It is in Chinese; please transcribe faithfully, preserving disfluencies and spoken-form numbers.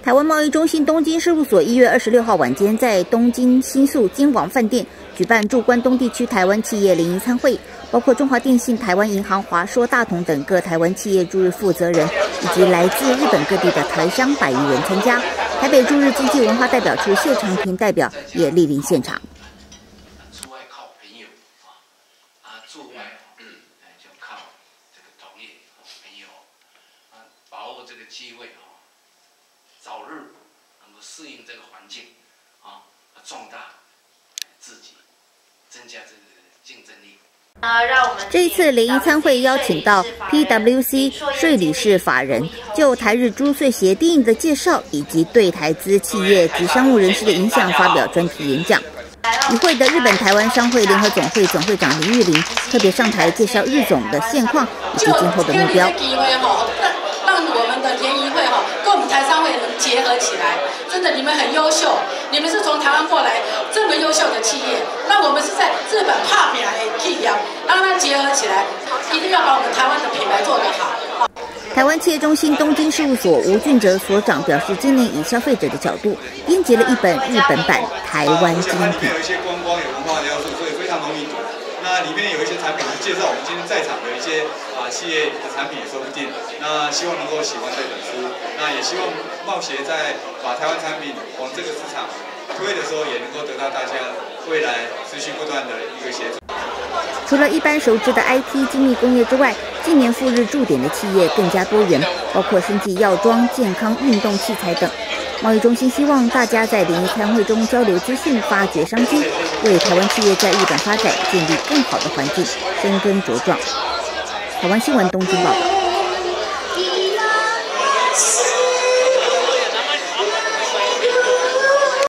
台湾贸易中心东京事务所一月二十六号晚间在东京新宿金王饭店举办驻关东地区台湾企业联谊参会，包括中华电信、台湾银行、华硕、大同等各台湾企业驻日负责人，以及来自日本各地的台商百余人参加。台北驻日经济文化代表处谢长廷代表也莅临现场。 出外靠朋友啊，驻外就靠这个同业朋友啊，把握这个机会啊，早日能够适应这个环境啊，壮大自己，增加这个竞争力。 这一次联谊参会邀请到 P W C 税理士法人就台日租税协定的介绍，以及对台资企业及商务人士的影响发表专题演讲。与会的日本台湾商会联合总会总会长林玉玲特别上台介绍日总的现况以及今后的目标。 让我们的联谊会哈跟我们台商会能结合起来，真的你们很优秀，你们是从台湾过来这么优秀的企业，那我们是在日本怕品牌企业，让它结合起来，一定要把我们台湾的品牌做得好。 台湾企业中心东京事务所吴俊哲所长表示，今年以消费者的角度编辑了一本日本版台湾精品。 有一些观光有文化的要素，所以非常容易读。那里面有一些产品是介绍我们今天在场的一些啊企业的产品也说不定。那希望能够喜欢这本书，那也希望贸协在把台湾产品往这个市场推的时候，也能够得到大家未来持续不断的一个协助。 除了一般熟知的 I T 精密工业之外，今年赴日驻点的企业更加多元，包括生技药妆、健康运动器材等。贸易中心希望大家在联谊参会中交流资讯，发掘商机，为台湾企业在日本发展建立更好的环境，生根茁壮。台湾新闻东京报道。